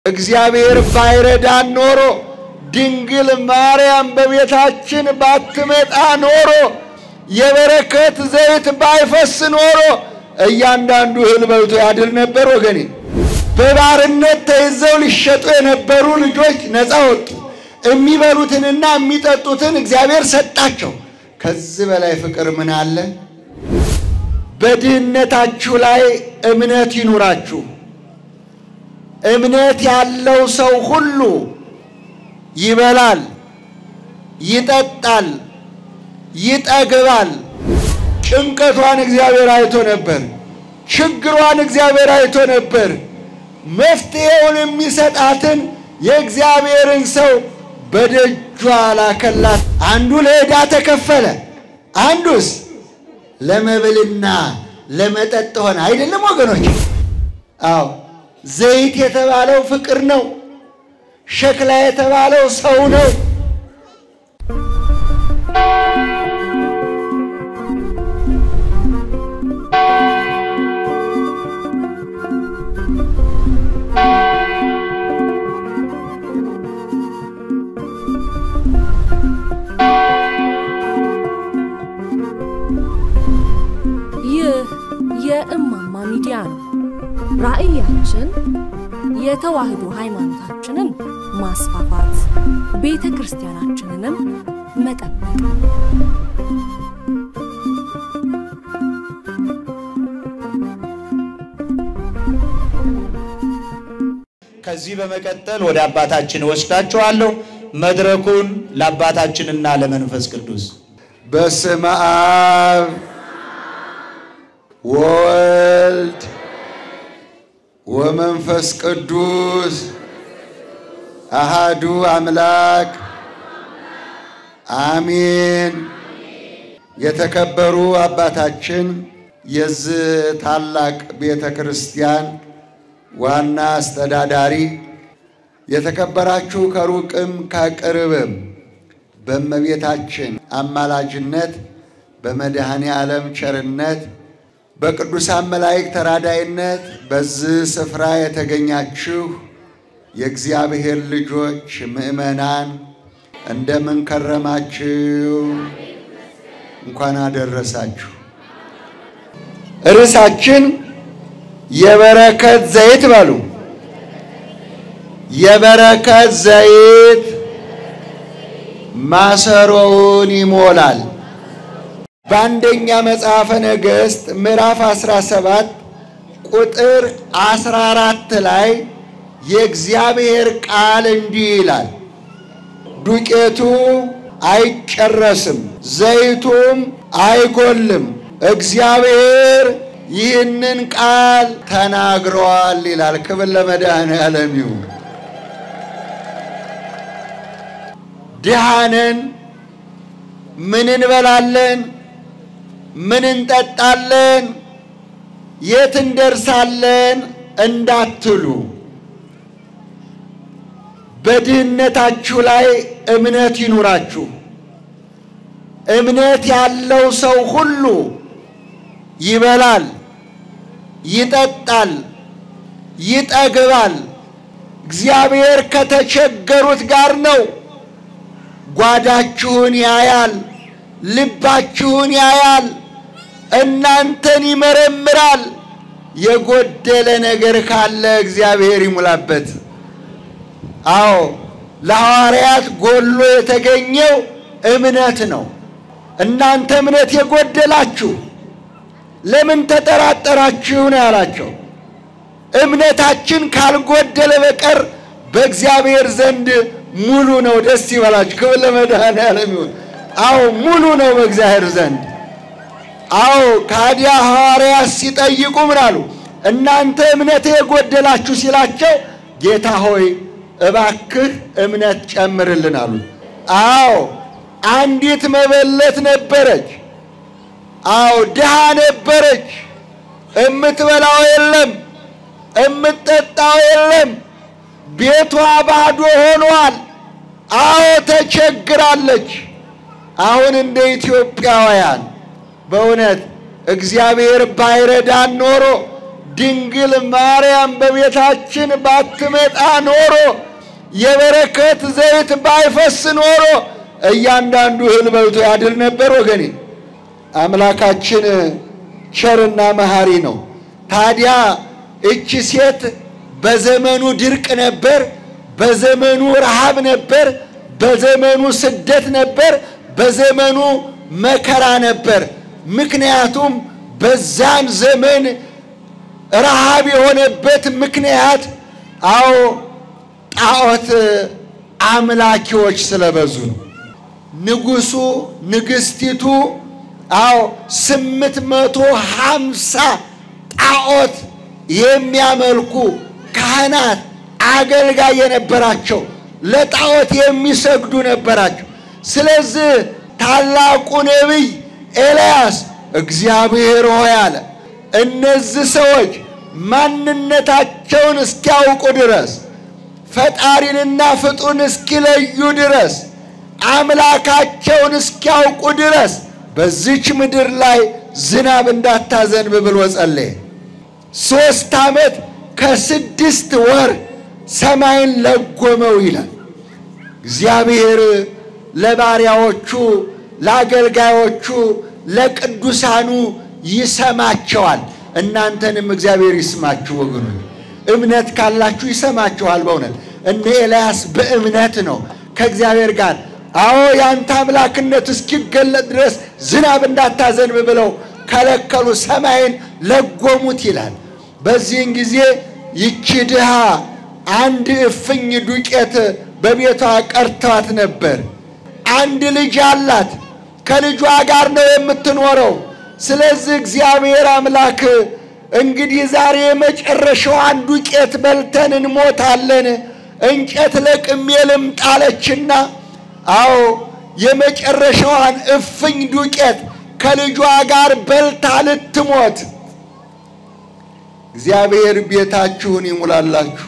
እግዚአብሔር ባይረዳን ኖሮ ድንግል ማርያም በቤታችን ባትመጣ ኖሮ የበረከት ዘይት ባይፈስ ኖሮ እያንዳንዱ እህል በልቶ ያድር ነበር ወገኔ። በባርነት ተይዘው ሊሸጡ የነበሩ ልጆች ነፃ ወጡ። የሚበሉትንና የሚጠጡትን እግዚአብሔር ሰጣቸው። ከዚህ በላይ ፍቅር ምን አለ? በድህነታችሁ ላይ እምነት ይኑራችሁ። እምነት ያለው ሰው ሁሉ ይበላል፣ ይጠጣል፣ ይጠግባል። ጭንቀቷን እግዚአብሔር አይቶ ነበር። ችግሯን እግዚአብሔር አይቶ ነበር። መፍትሄውን የሚሰጣትን የእግዚአብሔርን ሰው በደጇ ላከላት። አንዱ ለዕዳ ተከፈለ፣ አንዱስ ለመብልና ለመጠጥ ሆነ። አይደለም ወገኖች? አዎ ዘይት የተባለው ፍቅር ነው። ሸክላ የተባለው ሰው ነው። ይህ የእማማ ሚዲያ ነው። ራእያችን የተዋህዶ ሃይማኖታችንን ማስፋፋት፣ ቤተክርስቲያናችንንም መጠበቅ። ከዚህ በመቀጠል ወደ አባታችን ወስዳችኋለሁ። መድረኩን ለአባታችንና ለመንፈስ ቅዱስ። በስመ አብ ወወልድ ወመንፈስ ቅዱስ አሃዱ አምላክ አሜን። የተከበሩ አባታችን የዚህ ታላቅ ቤተክርስቲያን ዋና አስተዳዳሪ፣ የተከበራችሁ ከሩቅም ከቅርብም በእመቤታችን አማላጅነት በመድኃኔ ዓለም ቸርነት በቅዱሳን መላእክት ተራዳይነት በዚህ ስፍራ የተገኛችሁ የእግዚአብሔር ልጆች ምእመናን እንደምን ከረማችሁ? እንኳን አደረሳችሁ። ርዕሳችን የበረከት ዘይት በሉ። የበረከት ዘይት ማሰሮውን ይሞላል። በአንደኛ መጽሐፈ ነገሥት ምዕራፍ 17 ቁጥር 14 ላይ የእግዚአብሔር ቃል እንዲህ ይላል፣ ዱቄቱ አይጨረስም፣ ዘይቱም አይጎልም፣ እግዚአብሔር ይህንን ቃል ተናግሯል ይላል። ክብር ለመድኃኔዓለም ይሁን። ድሃ ነን፣ ምን እንበላለን? ምን እንጠጣለን? የት እንደርሳለን እንዳትሉ፣ በድህነታችሁ ላይ እምነት ይኑራችሁ። እምነት ያለው ሰው ሁሉ ይበላል፣ ይጠጣል፣ ይጠግባል። እግዚአብሔር ከተቸገሩት ጋር ነው። ጓዳችሁን ያያል፣ ልባችሁን ያያል፣ እናንተን ይመረምራል። የጎደለ ነገር ካለ እግዚአብሔር ይሙላበት። አዎ ለሐዋርያት ጎሎ የተገኘው እምነት ነው። እናንተ እምነት የጎደላችሁ ለምን ተጠራጠራችሁ ነው ያላቸው። እምነታችን ካልጎደለ በቀር በእግዚአብሔር ዘንድ ሙሉ ነው። ደስ ይበላችሁ። ክብር ለመድኃኔዓለም ይሁን። አዎ ሙሉ ነው በእግዚአብሔር ዘንድ። አዎ ካዲያ ሐዋርያት ሲጠይቁ ምን አሉ? እናንተ እምነት የጎደላችሁ ሲላቸው ጌታ ሆይ እባክህ እምነት ጨምርልን አሉ። አዎ አንዲት መበለት ነበረች። አዎ ድሃ ነበረች። እምትበላው የለም፣ እምትጠጣው የለም። ቤቷ ባዶ ሆኗል። አዎ ተቸግራለች። አሁን እንደ ኢትዮጵያውያን በእውነት እግዚአብሔር ባይረዳን ኖሮ ድንግል ማርያም በቤታችን ባትመጣ ኖሮ የበረከት ዘይት ባይፈስ ኖሮ እያንዳንዱ እህል በልቶ ያድር ነበር ወገኔ። አምላካችን ቸርና መሐሪ ነው። ታዲያ እቺ ሴት በዘመኑ ድርቅ ነበር፣ በዘመኑ ረሃብ ነበር፣ በዘመኑ ስደት ነበር፣ በዘመኑ መከራ ነበር። ምክንያቱም በዛን ዘመን ረሃብ የሆነበት ምክንያት ጣዖት አምላኪዎች ስለበዙ ነው። ንጉሱ ንግስቲቱ 850 ጣዖት የሚያመልኩ ካህናት አገልጋይ የነበራቸው ለጣዖት የሚሰግዱ ነበራቸው። ስለዚህ ታላቁ ነቢይ ኤልያስ እግዚአብሔር ሆይ አለ እነዚህ ሰዎች ማንነታቸውን እስኪያውቁ ድረስ ፈጣሪንና ፍጡርን እስኪለዩ ድረስ አምላካቸውን እስኪያውቁ ድረስ በዚች ምድር ላይ ዝናብ እንዳታዘንብ ብሎ ጸለየ። 3 ዓመት ከ6 ወር ሰማይን ለጎመው ይላል። እግዚአብሔር ለባሪያዎቹ ለአገልጋዮቹ ለቅዱሳኑ ይሰማቸዋል። እናንተንም እግዚአብሔር ይስማችሁ ወገኖች። እምነት ካላችሁ ይሰማችኋል። በእውነት እነ ኤልያስ በእምነት ነው ከእግዚአብሔር ጋር ያንተ አምላክነት እስኪገለጥ ድረስ ዝናብ እንዳታዘንብ ብለው ከለከሉ፣ ሰማይን ለጎሙት ይላል። በዚህን ጊዜ ይቺ ድሃ አንድ እፍኝ ዱቄት በቤቷ ቀርቷት ነበር። አንድ ልጅ አላት፣ ከልጇ ጋር ነው የምትኖረው። ስለዚህ እግዚአብሔር አምላክ እንግዲህ ዛሬ መጨረሻዋን ዱቄት በልተን እንሞታለን፣ እንጨት ለቅሜ ልምጣለችና የመጨረሻዋን እፍኝ ዱቄት ከልጇ ጋር በልታ ልትሞት። እግዚአብሔር ቤታችሁን ይሙላላችሁ።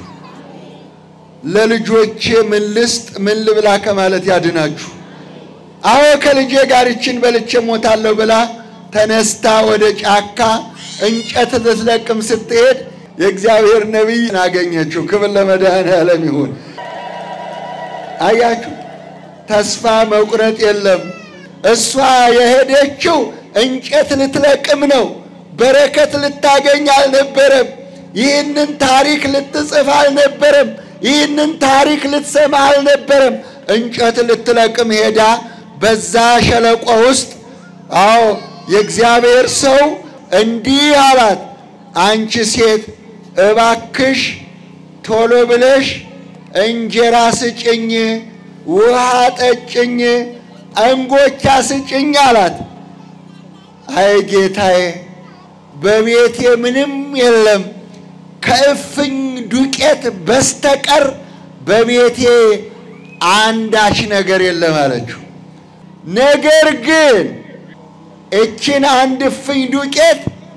ለልጆቼ ምን ልስጥ ምን ልብላ ከማለት ያድናችሁ። ከልጄ ጋር እችን በልቼ ሞታለሁ ብላ ተነስታ ወደ ጫካ እንጨት ልትለቅም ስትሄድ የእግዚአብሔር ነቢይ አገኘችው። ክብር ለመድኃኔዓለም ይሁን። አያችሁ፣ ተስፋ መቁረጥ የለም። እሷ የሄደችው እንጨት ልትለቅም ነው። በረከት ልታገኝ አልነበረም። ይህንን ታሪክ ልትጽፍ አልነበረም። ይህንን ታሪክ ልትሰማ አልነበረም። እንጨት ልትለቅም ሄዳ በዛ ሸለቆ ውስጥ የእግዚአብሔር ሰው እንዲህ አላት፣ አንቺ ሴት እባክሽ ቶሎ ብለሽ እንጀራ ስጭኝ፣ ውሃ ጠጭኝ፣ እንጎቻ ስጭኝ አላት። አይ ጌታዬ በቤቴ ምንም የለም ከእፍኝ ዱቄት በስተቀር በቤቴ አንዳች ነገር የለም አለችው። ነገር ግን እችን አንድ እፍኝ ዱቄት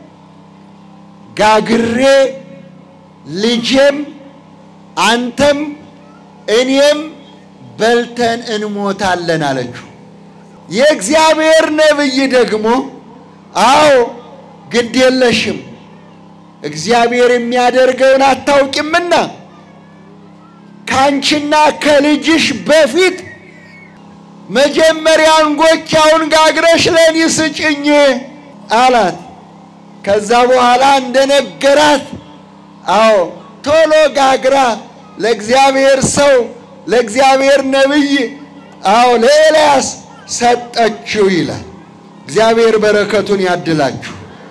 ጋግሬ ልጄም አንተም እኔም በልተን እንሞታለን አለችው። የእግዚአብሔር ነቢይ ደግሞ ግድ የለሽም እግዚአብሔር የሚያደርገውን አታውቂምና ካንቺና ከልጅሽ በፊት መጀመሪያ እንጎቻውን ጋግረሽ ለኔ ስጭኝ አላት። ከዛ በኋላ እንደነገራት ቶሎ ጋግራ ለእግዚአብሔር ሰው ለእግዚአብሔር ነቢይ ለኤልያስ ሰጠችው ይላል። እግዚአብሔር በረከቱን ያድላችሁ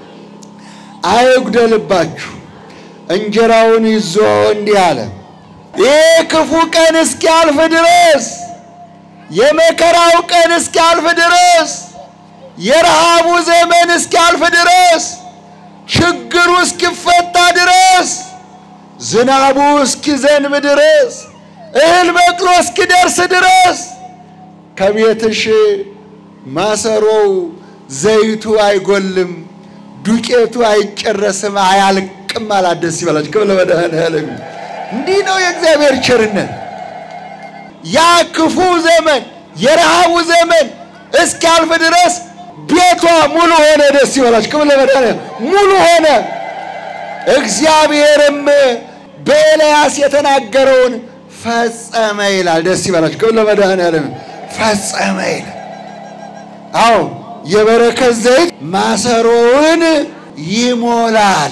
አይጉደልባችሁ። እንጀራውን ይዞ እንዲህ አለ፣ ይህ ክፉ ቀን እስኪያልፍ ድረስ፣ የመከራው ቀን እስኪያልፍ ድረስ፣ የረሃቡ ዘመን እስኪያልፍ ድረስ፣ ችግሩ እስኪፈታ ድረስ፣ ዝናቡ እስኪዘንብ ድረስ፣ እህል በቅሎ እስኪደርስ ድረስ ከቤትሽ ማሰሮው ዘይቱ አይጎልም፣ ዱቄቱ አይጨረስም፣ አያልቅም አላት። ደስ ይበላችሁ። ክብር ለመድኃኔዓለም። እንዲህ ነው የእግዚአብሔር ቸርነት። ያ ክፉ ዘመን የረሃቡ ዘመን እስኪያልፍ ድረስ ቤቷ ሙሉ ሆነ። ደስ ይበላችሁ። ክብር ለመድኃኔዓለም። ሙሉ ሆነ። እግዚአብሔርም በኤልያስ የተናገረውን ፈጸመ ይላል። ደስ ይበላችሁ። ክብር ለመድኃኔዓለም። ፈጸመ ይላል። አዎ የበረከት ዘይት ማሰሮውን ይሞላል።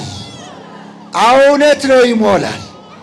እውነት ነው፣ ይሞላል።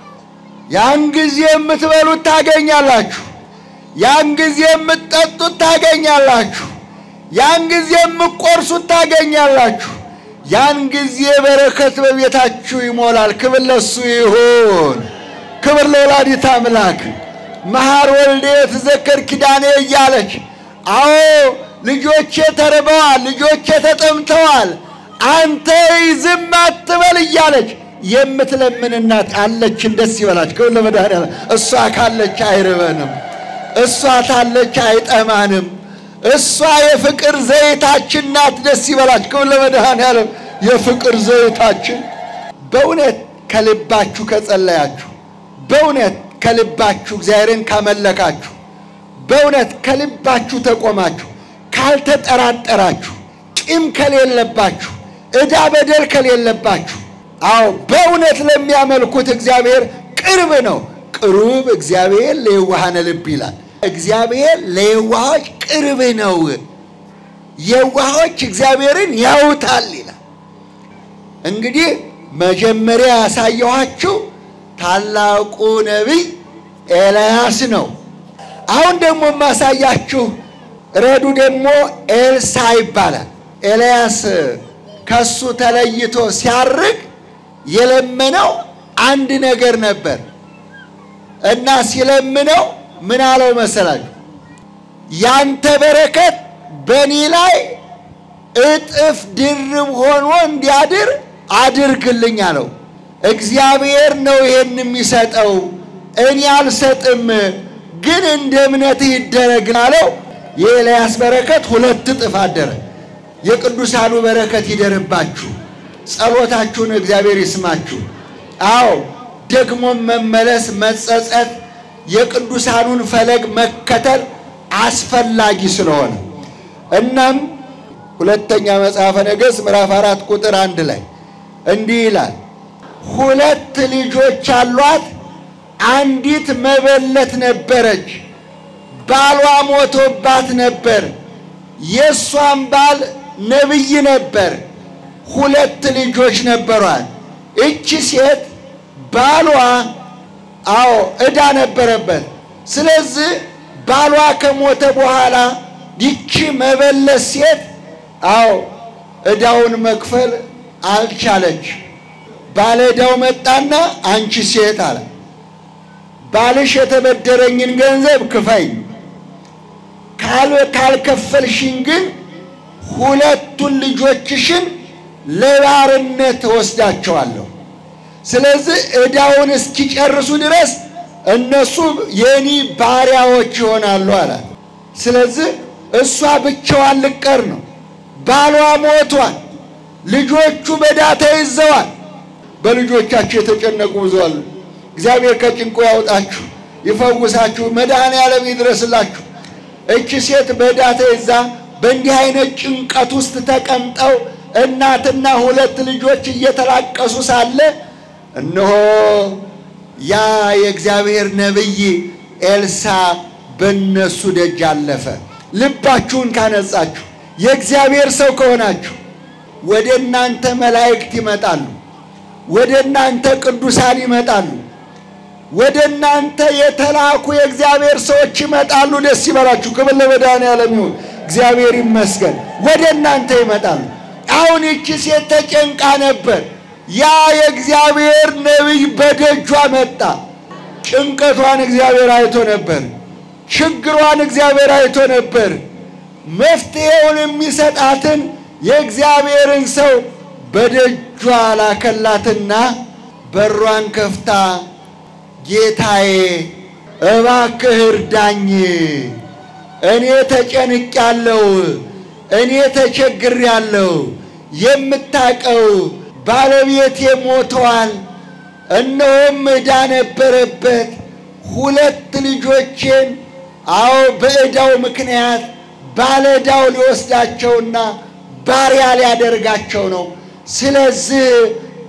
ያን ጊዜ የምትበሉት ታገኛላችሁ፣ ያን ጊዜ የምትጠጡት ታገኛላችሁ፣ ያን ጊዜ የምትቆርሱት ታገኛላችሁ፣ ያን ጊዜ በረከት በቤታችሁ ይሞላል። ክብር ለሱ ይሁን። ክብር ለወላዲተ አምላክ። መሐር ወልዴ ተዘከር ኪዳኔ እያለች አዎ ልጆቼ ተርበዋል፣ ልጆቼ ተጠምተዋል፣ አንተ ዝም አትበል እያለች የምትለምን እናት አለችን። ደስ ይበላችሁ። ክብር ለመድኃኔዓለም። እሷ ካለች አይርበንም፣ እሷ ታለች አይጠማንም። እሷ የፍቅር ዘይታችን ናት። ደስ ይበላችሁ። ክብር ለመድኃኔዓለም። የፍቅር ዘይታችን በእውነት ከልባችሁ ከጸለያችሁ፣ በእውነት ከልባችሁ እግዚአብሔርን ካመለካችሁ፣ በእውነት ከልባችሁ ተቆማችሁ፣ ካልተጠራጠራችሁ፣ ቂም ከሌለባችሁ፣ ዕዳ በደል ከሌለባችሁ፣ አዎ በእውነት ለሚያመልኩት እግዚአብሔር ቅርብ ነው። ቅሩብ እግዚአብሔር ለየዋሃነ ልብ ይላል። እግዚአብሔር ለየዋሆች ቅርብ ነው። የዋሆች እግዚአብሔርን ያውታል ይላል። እንግዲህ መጀመሪያ ያሳየኋችሁ ታላቁ ነቢይ ኤልያስ ነው። አሁን ደግሞ ማሳያችሁ ረዱ ደግሞ ኤልሳ ይባላል። ኤልያስ ከሱ ተለይቶ ሲያርግ የለመነው አንድ ነገር ነበር እና ሲለምነው ምን አለው መሰላችሁ? ያንተ በረከት በእኔ ላይ እጥፍ ድርብ ሆኖ እንዲያድር አድርግልኝ አለው። እግዚአብሔር ነው ይሄን የሚሰጠው፣ እኔ አልሰጥም፣ ግን እንደ እምነትህ ይደረግ አለው። የኤልያስ በረከት 2 እጥፍ አደረ። የቅዱሳኑ በረከት ይደርባችሁ፣ ጸሎታችሁን እግዚአብሔር ይስማችሁ። አዎ ደግሞ መመለስ፣ መጸጸት፣ የቅዱሳኑን ፈለግ መከተል አስፈላጊ ስለሆነ እናም ሁለተኛ መጽሐፈ ነገሥት ምዕራፍ 4 ቁጥር 1 ላይ እንዲህ ይላል፣ 2 ልጆች አሏት፣ አንዲት መበለት ነበረች፣ ባሏ ሞቶባት ነበር። የሷም ባል ነብይ ነበር፣ 2 ልጆች ነበሯት። እቺ ሴት ባሏ አዎ ዕዳ ነበረበት። ስለዚህ ባሏ ከሞተ በኋላ ይቺ መበለት ሴት አዎ ዕዳውን መክፈል አልቻለች። ባለ ዕዳው መጣና አንቺ ሴት አለ፣ ባልሽ የተበደረኝን ገንዘብ ክፈኝ፣ ካልከፈልሽኝ ግን 2ቱን ልጆችሽን ለባርነት ወስዳቸዋለሁ። ስለዚህ ዕዳውን እስኪጨርሱ ድረስ እነሱ የኔ ባሪያዎች ይሆናሉ አላት። ስለዚህ እሷ ብቻዋን ልቀር ነው። ባሏ ሞቷል፣ ልጆቹ በዕዳ ተይዘዋል። በልጆቻችሁ የተጨነቁ ብዙ አሉ። እግዚአብሔር ከጭንቁ ያውጣችሁ፣ ይፈውሳችሁ፣ መድኃኔዓለም ይድረስላችሁ። እቺ ሴት በዕዳ ተይዛ በእንዲህ አይነት ጭንቀት ውስጥ ተቀምጠው እናትና 2 ልጆች እየተላቀሱ ሳለ እነሆ ያ የእግዚአብሔር ነብይ ኤልሳ በእነሱ ደጅ አለፈ። ልባችሁን ካነጻችሁ፣ የእግዚአብሔር ሰው ከሆናችሁ ወደ እናንተ መላእክት ይመጣሉ፣ ወደ እናንተ ቅዱሳን ይመጣሉ፣ ወደ እናንተ የተላኩ የእግዚአብሔር ሰዎች ይመጣሉ። ደስ ይበላችሁ። ክብር ለመድኃኔዓለም ይሁን። እግዚአብሔር ይመስገን። ወደ እናንተ ይመጣሉ። አሁን እቺ ሴት ተጨንቃ ነበር። ያ የእግዚአብሔር ነብይ በደጇ መጣ። ጭንቀቷን እግዚአብሔር አይቶ ነበር። ችግሯን እግዚአብሔር አይቶ ነበር። መፍትሄውን የሚሰጣትን የእግዚአብሔርን ሰው በደጇ ላከላትና በሯን ከፍታ ጌታዬ እባክህ እርዳኝ፣ እኔ ተጨንቄያለሁ፣ እኔ ተቸግሬያለሁ፣ የምታውቀው ባለቤቴ ሞተዋል፣ እነሆም ዕዳ ነበረበት፣ 2 ልጆቼን አዎ በዕዳው ምክንያት ባለዕዳው ሊወስዳቸውና ባሪያ ሊያደርጋቸው ነው። ስለዚህ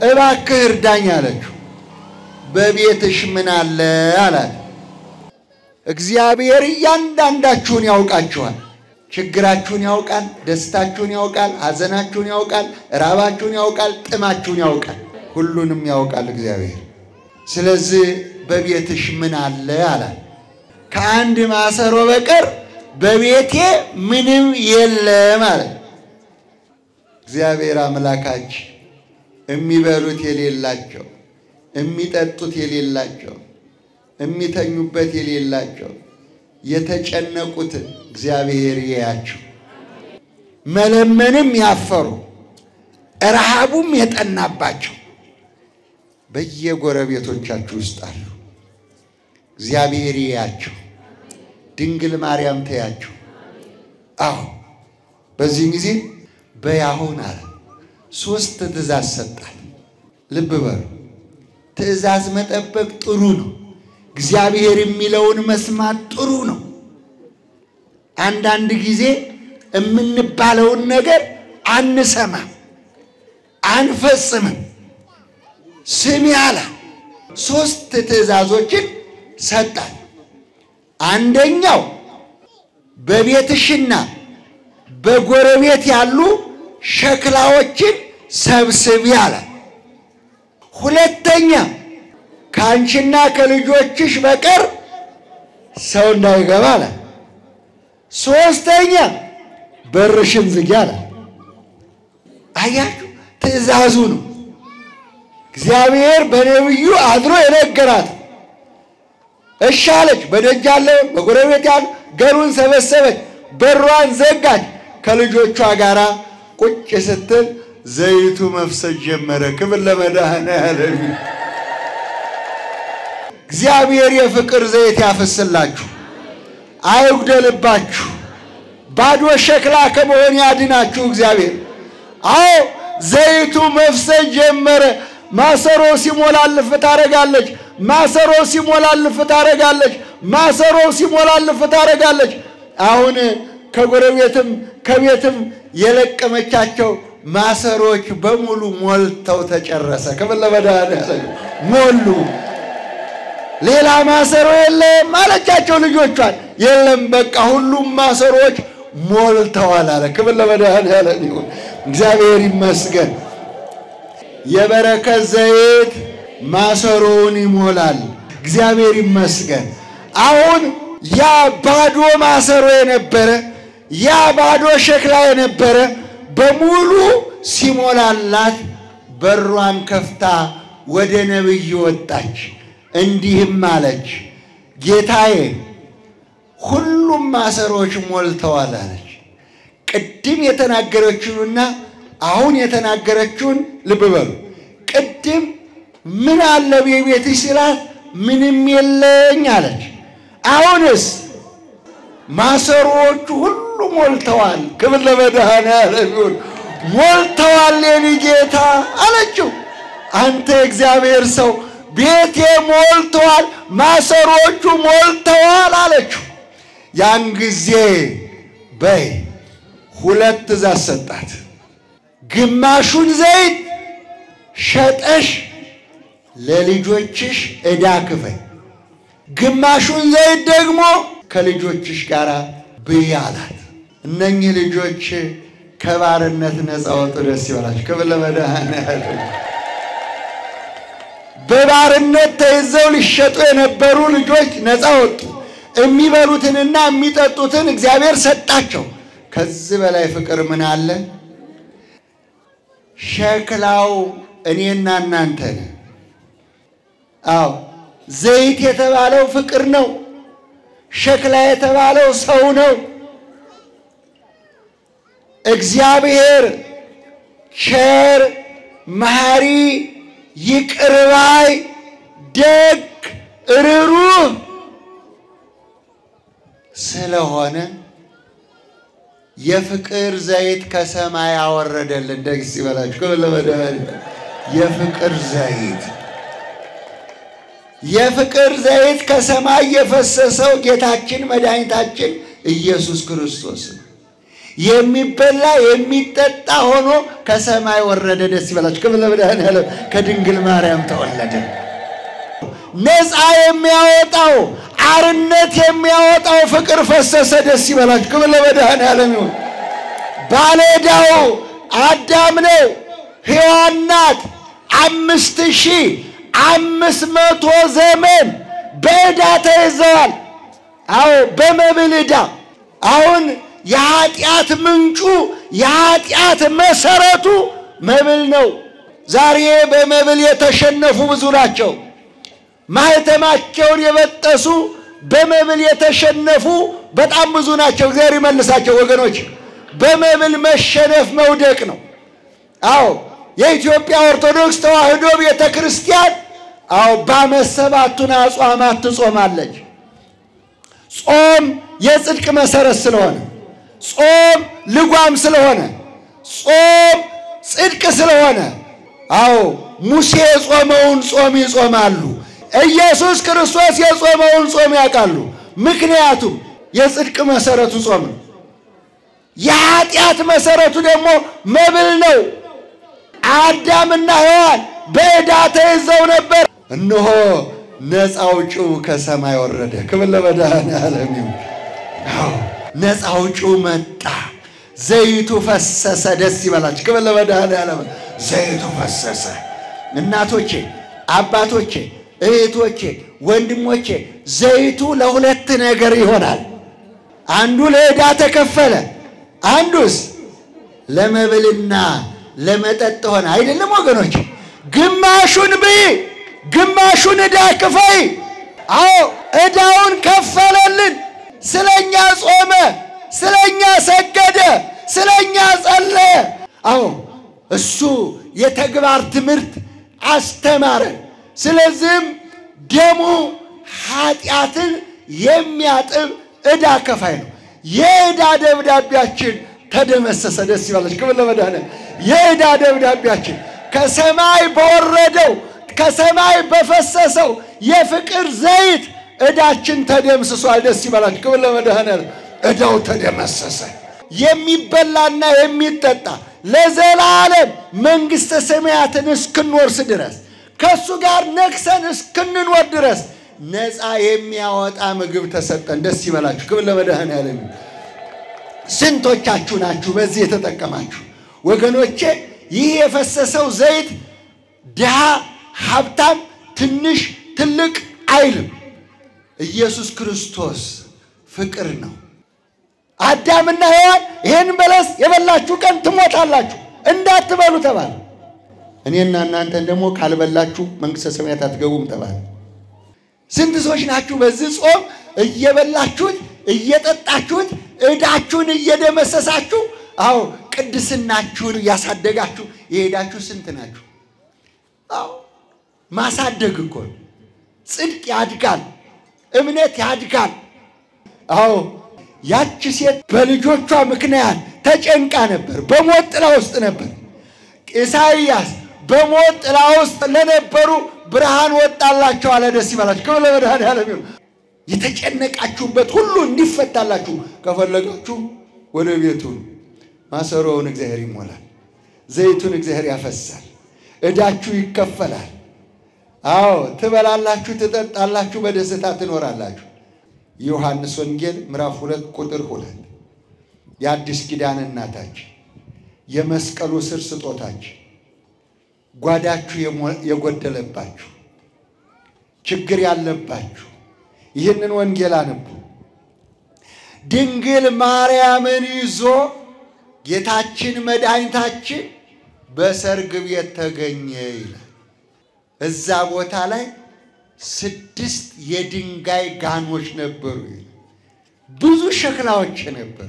እባክህ እርዳኝ አለችው። በቤትሽ ምን አለ አላት። እግዚአብሔር እያንዳንዳችሁን ያውቃችኋል። ችግራችሁን ያውቃል፣ ደስታችሁን ያውቃል፣ ሐዘናችሁን ያውቃል፣ ራባችሁን ያውቃል፣ ጥማችሁን ያውቃል። ሁሉንም ያውቃል እግዚአብሔር። ስለዚህ በቤትሽ ምን አለ አላት። ከአንድ ማሰሮ በቀር በቤቴ ምንም የለም አለ። እግዚአብሔር አምላካችን የሚበሉት የሌላቸው፣ የሚጠጡት የሌላቸው፣ የሚተኙበት የሌላቸው የተጨነቁትን እግዚአብሔር ያያቸው። መለመንም ያፈሩ ረሃቡም የጠናባቸው በየጎረቤቶቻችሁ ውስጥ አሉ። እግዚአብሔር ያያቸው። ድንግል ማርያም ተያቸው። አዎ በዚህ ጊዜ በያሁን አለ 3 ትእዛዝ ሰጣት። ልብ በሉ። ትእዛዝ መጠበቅ ጥሩ ነው። እግዚአብሔር የሚለውን መስማት ጥሩ ነው። አንዳንድ ጊዜ የምንባለውን ነገር አንሰማም፣ አንፈጽምም። ስሚ አለ 3 ትእዛዞችን ሰጣት። አንደኛው በቤትሽና በጎረቤት ያሉ ሸክላዎችን ሰብስቢ አለ። ሁለተኛ ካንቺና ከልጆችሽ በቀር ሰው እንዳይገባ አለ። ሶስተኛ በርሽን ዝጊ አለ። አያችሁ ትእዛዙ ነው። እግዚአብሔር በነብዩ አድሮ የነገራት። እሺ አለች። በደጅ ያለውን በጎረቤት ያለ ገሩን ሰበሰበች፣ በሯን ዘጋች። ከልጆቿ ጋራ ቁጭ ስትል ዘይቱ መፍሰስ ጀመረ። ክብር ለመድኃኔዓለም። እግዚአብሔር የፍቅር ዘይት ያፈስላችሁ፣ አይጉደልባችሁ፣ ባዶ ሸክላ ከመሆን ያድናችሁ እግዚአብሔር። አዎ ዘይቱ መፍሰስ ጀመረ። ማሰሮ ሲሞላልፍ ታረጋለች፣ ማሰሮ ሲሞላልፍ ታረጋለች፣ ማሰሮ ሲሞላልፍ ታረጋለች። አሁን ከጎረቤትም ከቤትም የለቀመቻቸው ማሰሮች በሙሉ ሞልተው ተጨረሰ። ክብር ለመድኃኔዓለም። ሞሉ። ሌላ ማሰሮ የለም አለቻቸው ልጆቿን። የለም በቃ ሁሉም ማሰሮች ሞልተዋል አለ። ክብር ለመድኃኔዓለም ይሁን። እግዚአብሔር ይመስገን። የበረከት ዘይት ማሰሮውን ይሞላል። እግዚአብሔር ይመስገን። አሁን ያ ባዶ ማሰሮ የነበረ ያ ባዶ ሸክላ የነበረ በሙሉ ሲሞላላት በሯን ከፍታ ወደ ነብዩ ወጣች። እንዲህም አለች፣ ጌታዬ ሁሉም ማሰሮች ሞልተዋል አለች። ቅድም የተናገረችውና አሁን የተናገረችውን ልብ በሉ። ቅድም ምን አለ በቤትሽ ሲላት ምንም የለኝ አለች። አሁንስ ማሰሮቹ ሁሉ ሞልተዋል። ክብር ለመድኃኔዓለም ይሁን። ሞልተዋል የኔ ጌታ አለችው። አንተ እግዚአብሔር ሰው ቤቴ ሞልተዋል፣ ማሰሮቹ ሞልተዋል አለችው። ያን ጊዜ በይ 2 ትእዛዝ ሰጣት። ግማሹን ዘይት ሸጠሽ ለልጆችሽ ዕዳ ክፈይ፣ ግማሹን ዘይት ደግሞ ከልጆችሽ ጋር ብይ አላት። እነኚህ ልጆች ከባርነት ነፃ ወጡ። ደስ ይበላችሁ። ክብር ለመድኃኔዓለም። በባርነት ተይዘው ሊሸጡ የነበሩ ልጆች ነፃ ወጡ። የሚበሉትንና የሚጠጡትን እግዚአብሔር ሰጣቸው። ከዚህ በላይ ፍቅር ምን አለ? ሸክላው እኔና እናንተ ነን። አዎ ዘይት የተባለው ፍቅር ነው። ሸክላ የተባለው ሰው ነው። እግዚአብሔር ቸር፣ መሐሪ፣ ይቅር ባይ፣ ደግ፣ ርኅሩህ ስለሆነ የፍቅር ዘይት ከሰማይ አወረደልን። ደስ ይበላችሁ። ክብር ለመድኃኔዓለም። የፍቅር ዘይት የፍቅር ዘይት ከሰማይ የፈሰሰው ጌታችን መድኃኒታችን ኢየሱስ ክርስቶስ ነው። የሚበላ የሚጠጣ ሆኖ ከሰማይ ወረደ። ደስ ይበላችሁ። ክብር ለመድኃኔዓለም። ከድንግል ማርያም ተወለደ። ነፃ የሚያወጣው አርነት የሚያወጣው ፍቅር ፈሰሰ። ደስ ይበላችሁ። ክብር ለመድኃኔዓለም ይሁን። ባለዕዳው አዳም ነው፣ ሔዋን ናት። 5500 ዘመን በዕዳ ተይዘዋል። አዎ በመብል ዕዳ። አሁን የኃጢአት ምንጩ የኃጢአት መሰረቱ መብል ነው። ዛሬ በመብል የተሸነፉ ብዙ ናቸው። ማህተማቸውን የበጠሱ በመብል የተሸነፉ በጣም ብዙ ናቸው። እግዚአብሔር ይመልሳቸው ወገኖች። በመብል መሸነፍ መውደቅ ነው። አዎ የኢትዮጵያ ኦርቶዶክስ ተዋሕዶ ቤተክርስቲያን በዓመት 7ቱን አጽዋማት ትጾማለች። ጾም የጽድቅ መሰረት ስለሆነ፣ ጾም ልጓም ስለሆነ፣ ጾም ጽድቅ ስለሆነ ሙሴ የጾመውን ጾም ይጾማሉ። ኢየሱስ ክርስቶስ የጾመውን ጾም ያውቃሉ። ምክንያቱም የጽድቅ መሰረቱ ጾም ነው። የኃጢአት መሰረቱ ደግሞ መብል ነው። አዳምና ሔዋን በዕዳ ተይዘው ነበር። እነሆ ነፃ አውጪው ከሰማይ ወረደ። ክብር ለመድኃኔዓለም ይሁን። ነፃ አውጪው መጣ። ዘይቱ ፈሰሰ። ደስ ይበላችሁ። ክብር ለመድኃኔዓለም። ዘይቱ ፈሰሰ። እናቶቼ፣ አባቶቼ፣ እህቶቼ፣ ወንድሞቼ ዘይቱ ለሁለት ነገር ይሆናል። አንዱ ለዕዳ ተከፈለ፣ አንዱስ ለመብልና ለመጠጥ ሆነ። አይደለም ወገኖች? ግማሹን ብይ፣ ግማሹን ዕዳ ክፈይ። ዕዳውን ከፈለልን። ስለኛ ጾመ፣ ስለኛ ሰገደ፣ ስለኛ ጸለየ። እሱ የተግባር ትምህርት አስተማረን። ስለዚህም ደሙ ኃጢአትን የሚያጥብ ዕዳ ከፋይ ነው። የዕዳ ደብዳቤያችን ተደመሰሰ። ደስ ይበላችሁ። ክብር ለመድኃኔዓለም። የዕዳ ደብዳቤያችን ከሰማይ በወረደው ከሰማይ በፈሰሰው የፍቅር ዘይት ዕዳችን ተደምስሷል። ደስ ይበላችሁ። ክብር ለመድኃኔዓለም። ዕዳው ተደመሰሰ። የሚበላና የሚጠጣ ለዘላለም መንግሥተ ሰማያትን እስክንወርስ ድረስ ከሱ ጋር ነግሰን እስክንኖር ድረስ ነፃ የሚያወጣ ምግብ ተሰጠን። ደስ ይበላችሁ። ክብር ለመድኃኔዓለም። ስንቶቻችሁ ናችሁ በዚህ የተጠቀማችሁ ወገኖቼ? ይህ የፈሰሰው ዘይት ድሃ ሀብታም ትንሽ ትልቅ አይልም። ኢየሱስ ክርስቶስ ፍቅር ነው። አዳምና ሔዋን ይሄን በለስ የበላችሁ ቀን ትሞታላችሁ እንዳትበሉ ተባለ። እኔና እናንተን ደግሞ ካልበላችሁ መንግሥተ ሰማያት አትገቡም ተባለ። ስንት ሰዎች ናችሁ በዚህ ጾም እየበላችሁት እየጠጣችሁት ዕዳችሁን እየደመሰሳችሁ ቅድስናችሁን ያሳደጋችሁ የሄዳችሁ ስንት ናችሁ? ማሳደግ እኮ ጽድቅ ያድጋል፣ እምነት ያድጋል። ያቺ ሴት በልጆቿ ምክንያት ተጨንቃ ነበር፣ በሞት ጥላ ውስጥ ነበር። ኢሳይያስ በሞት ጥላ ውስጥ ለነበሩ ብርሃን ወጣላቸው አለ። ደስ ይበላችሁ። ክብር ለመድኃኔዓለም ይሁን። የተጨነቃችሁበት ሁሉ እንዲፈታላችሁ ከፈለጋችሁ ወደ ቤቱ ማሰሮውን እግዚአብሔር ይሞላል፣ ዘይቱን እግዚአብሔር ያፈሳል፣ ዕዳችሁ ይከፈላል። ትበላላችሁ፣ ትጠጣላችሁ፣ በደስታ ትኖራላችሁ። ዮሐንስ ወንጌል ምዕራፍ 2 ቁጥር 2 የአዲስ ኪዳን እናታችን የመስቀሉ ስር ስጦታችን ጓዳችሁ የጎደለባችሁ ችግር ያለባችሁ ይህንን ወንጌል አንቡ። ድንግል ማርያምን ይዞ ጌታችን መድኃኒታችን በሰርግ ቤት ተገኘ ይላል። እዛ ቦታ ላይ 6 የድንጋይ ጋኖች ነበሩ፣ ብዙ ሸክላዎች ነበሩ።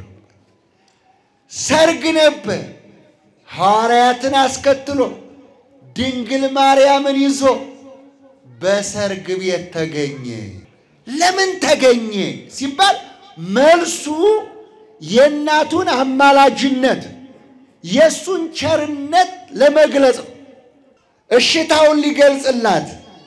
ሰርግ ነበር። ሐዋርያትን አስከትሎ ድንግል ማርያምን ይዞ በሰርግ ቤት ተገኘ። ለምን ተገኘ ሲባል መልሱ የእናቱን አማላጅነት የሱን ቸርነት ለመግለጽ እሽታውን ሊገልጽላት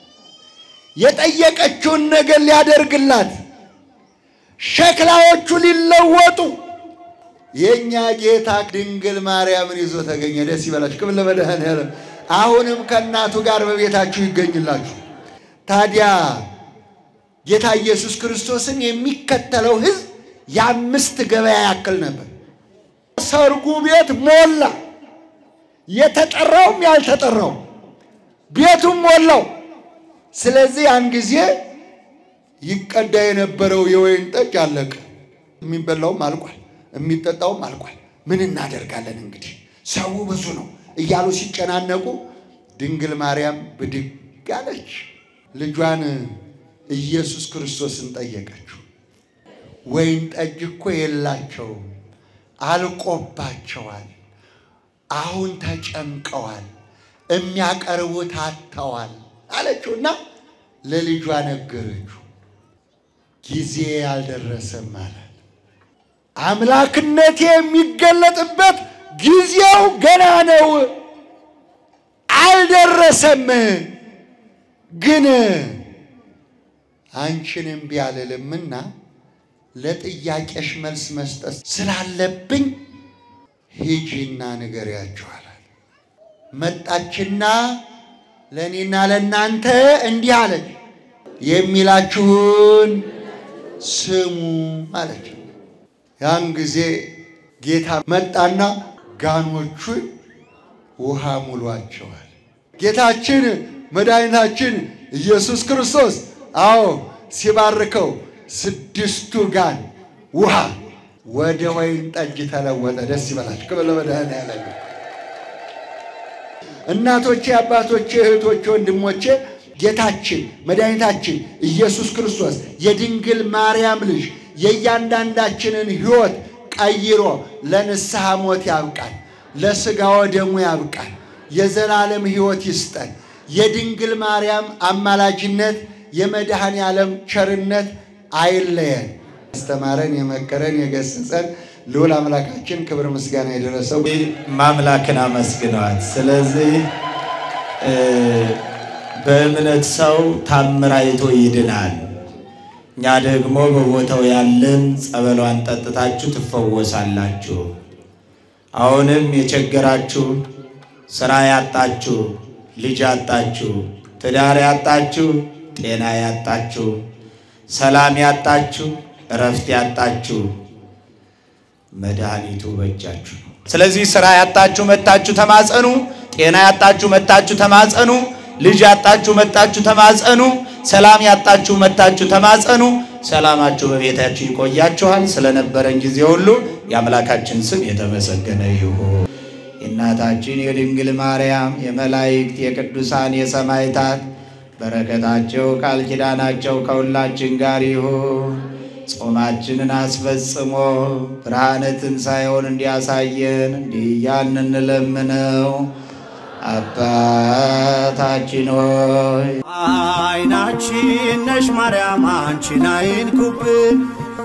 የጠየቀችውን ነገር ሊያደርግላት ሸክላዎቹ ሊለወጡ የኛ ጌታ ድንግል ማርያምን ይዞ ተገኘ። ደስ ይበላችሁ። ክብር ለመድኃኔዓለም። አሁንም ከእናቱ ጋር በቤታችሁ ይገኝላችሁ። ታዲያ ጌታ ኢየሱስ ክርስቶስን የሚከተለው ሕዝብ የአምስት ገበያ ያክል ነበር። ሰርጉ ቤት ሞላ። የተጠራውም ያልተጠራው ቤቱም ሞላው። ስለዚህ ያን ጊዜ ይቀዳ የነበረው የወይን ጠጅ አለቀ። የሚበላውም አልቋል፣ የሚጠጣውም አልቋል። ምን እናደርጋለን እንግዲህ ሰው ብዙ ነው እያሉ ሲጨናነቁ ድንግል ማርያም ብድግ አለች። ልጇን ኢየሱስ ክርስቶስን ጠየቀችው። ወይን ጠጅ እኮ የላቸውም፣ አልቆባቸዋል። አሁን ተጨንቀዋል፣ የሚያቀርቡት አጥተዋል አለችውና ለልጇ ነገረችው። ጊዜ ያልደረሰም ማለት አምላክነቴ የሚገለጥበት ጊዜው ገና ነው፣ አልደረሰም። ግን አንቺንም ቢያልልምና ለጥያቄሽ መልስ መስጠት ስላለብኝ ሂጂና ንገሪያቸው አለ። መጣችና ለኔና ለናንተ እንዲህ አለች፣ የሚላችሁን ስሙ አለች። ያን ጊዜ ጌታ መጣና ጋኖቹን ውሃ ሙሏቸዋል። ጌታችን መድኃኒታችን ኢየሱስ ክርስቶስ ሲባርከው 6 ጋን ውሃ ወደ ወይን ጠጅ ተለወጠ። ደስ ይበላችሁ። ክብር ለመድኃኔዓለም። እናቶቼ፣ አባቶቼ፣ እህቶቼ፣ ወንድሞቼ ጌታችን መድኃኒታችን ኢየሱስ ክርስቶስ የድንግል ማርያም ልጅ የእያንዳንዳችንን ሕይወት ቀይሮ ለንስሐ ሞት ያብቃን፣ ለሥጋው ደሙ ያብቃን፣ የዘላለም ሕይወት ይስጠን። የድንግል ማርያም አማላጅነት የመድኃኔዓለም ቸርነት አይለየን። አስተማረን፣ የመከረን፣ የገሰጸን ልዑል አምላካችን ክብር ምስጋና ይድረሰው። ማምላክን አመስግነዋት። ስለዚህ በእምነት ሰው ታምር አይቶ ይድናል። እኛ ደግሞ በቦታው ያለን ጸበሏን ጠጥታችሁ ትፈወሳላችሁ። አሁንም የቸገራችሁ፣ ስራ ያጣችሁ፣ ልጅ ያጣችሁ፣ ትዳር ያጣችሁ፣ ጤና ያጣችሁ፣ ሰላም ያጣችሁ፣ እረፍት ያጣችሁ መድኃኒቱ በእጃችሁ ነው። ስለዚህ ስራ ያጣችሁ መጣችሁ ተማጸኑ፣ ጤና ያጣችሁ መጣችሁ ተማጸኑ፣ ልጅ ያጣችሁ መጣችሁ ተማጸኑ፣ ሰላም ያጣችሁ መጣችሁ ተማጸኑ። ሰላማችሁ በቤታችሁ ይቆያችኋል። ስለነበረን ጊዜ ሁሉ የአምላካችን ስም የተመሰገነ ይሁን። የእናታችን የድንግል ማርያም የመላእክት የቅዱሳን የሰማዕታት በረከታቸው ቃል ኪዳናቸው ከሁላችን ጋር ይሁን። ጾማችንን አስፈጽሞ ብርሃነ ትንሣኤውን እንዲያሳየን እንዲህ እያልን እንለምነው። አባታችን ሆይ አይናችን ነሽ ማርያም አንቺን አይንኩብን፣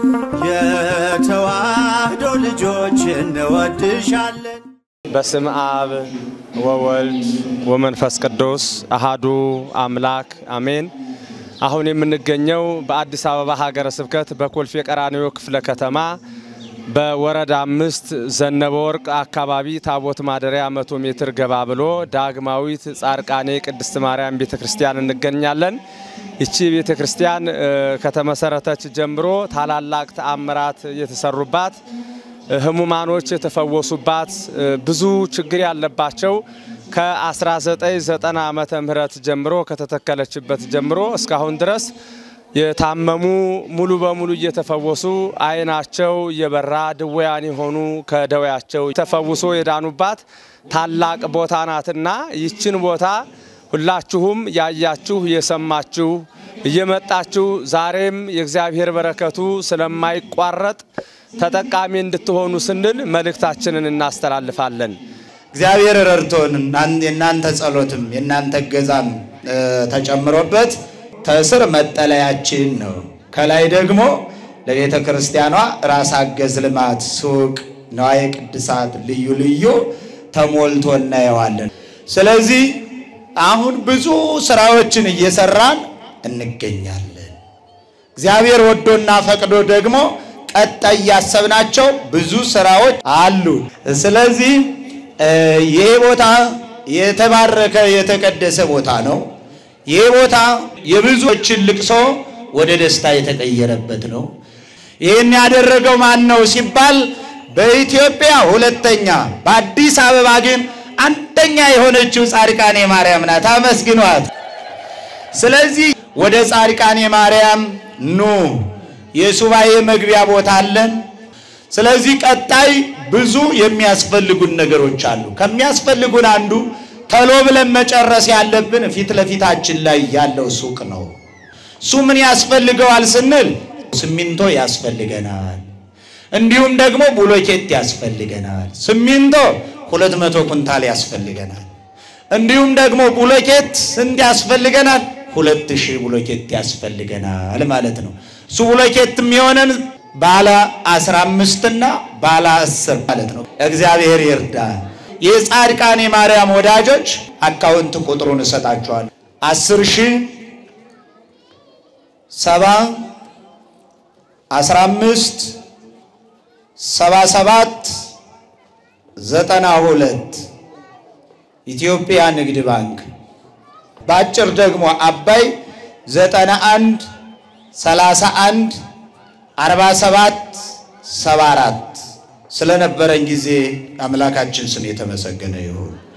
የተዋህዶ ልጆች እንወድሻለን። በስመ አብ ወወልድ ወመንፈስ ቅዱስ አሃዱ አምላክ አሜን። አሁን የምንገኘው በአዲስ አበባ ሀገረ ስብከት በኮልፌ ቀራኒዮ ክፍለ ከተማ በወረዳ 5 ዘነበ ወርቅ አካባቢ ታቦት ማደሪያ 100 ሜትር ገባ ብሎ ዳግማዊት ጻርቃኔ ቅድስት ማርያም ቤተክርስቲያን እንገኛለን። እቺ ቤተክርስቲያን ከተመሰረተች ጀምሮ ታላላቅ ተአምራት የተሰሩባት፣ ህሙማኖች የተፈወሱባት፣ ብዙ ችግር ያለባቸው ከ1990 ዓመተ ምህረት ጀምሮ ከተተከለችበት ጀምሮ እስካሁን ድረስ የታመሙ ሙሉ በሙሉ እየተፈወሱ አይናቸው የበራ ድውያን የሆኑ ከደዌያቸው ተፈውሶ የዳኑባት ታላቅ ቦታ ናትና ይችን ቦታ ሁላችሁም ያያችሁ የሰማችሁ እየመጣችሁ ዛሬም የእግዚአብሔር በረከቱ ስለማይቋረጥ ተጠቃሚ እንድትሆኑ ስንል መልእክታችንን እናስተላልፋለን። እግዚአብሔር ረድቶን የናንተ ጸሎትም የናንተ ገዛም ተጨምሮበት ተስር መጠለያችን ነው። ከላይ ደግሞ ለቤተ ክርስቲያኗ ራስ አገዝ ልማት ሱቅ ነዋየ ቅድሳት ልዩ ልዩ ተሞልቶ እናየዋለን። ስለዚህ አሁን ብዙ ስራዎችን እየሰራን እንገኛለን። እግዚአብሔር ወዶና ፈቅዶ ደግሞ ቀጣይ ያሰብናቸው ብዙ ስራዎች አሉ። ስለዚህ ይሄ ቦታ የተባረከ የተቀደሰ ቦታ ነው። ይሄ ቦታ የብዙዎችን ልቅሶ ወደ ደስታ የተቀየረበት ነው። ይሄን ያደረገው ማን ነው ሲባል በኢትዮጵያ ሁለተኛ በአዲስ አበባ ግን አንደኛ የሆነችው ጻድቃኔ ማርያም ናት። አመስግኗት። ስለዚህ ወደ ጻድቃኔ ማርያም ኑ። የሱባኤ መግቢያ ቦታ አለን። ስለዚህ ቀጣይ ብዙ የሚያስፈልጉን ነገሮች አሉ። ከሚያስፈልጉን አንዱ ተሎ ብለን መጨረስ ያለብን ፊት ለፊታችን ላይ ያለው ሱቅ ነው። እሱ ምን ያስፈልገዋል ስንል ሲሚንቶ ያስፈልገናል። እንዲሁም ደግሞ ብሎኬት ያስፈልገናል። ሲሚንቶ 200 ኩንታል ያስፈልገናል። እንዲሁም ደግሞ ብሎኬት ስንት ያስፈልገናል? 2000 ብሎኬት ያስፈልገናል ማለት ነው። እሱ ብሎኬት የሚሆነን ባለ 15 እና ባለ 10 ማለት ነው። እግዚአብሔር ይርዳን። የጻድቃኔ ማርያም ወዳጆች አካውንት ቁጥሩን እሰጣችኋለሁ። 10,000 7 15 77 92 ኢትዮጵያ ንግድ ባንክ ባጭር ደግሞ አባይ 91 31 47 74 ስለነበረን ጊዜ አምላካችን ስም የተመሰገነ ይሁን።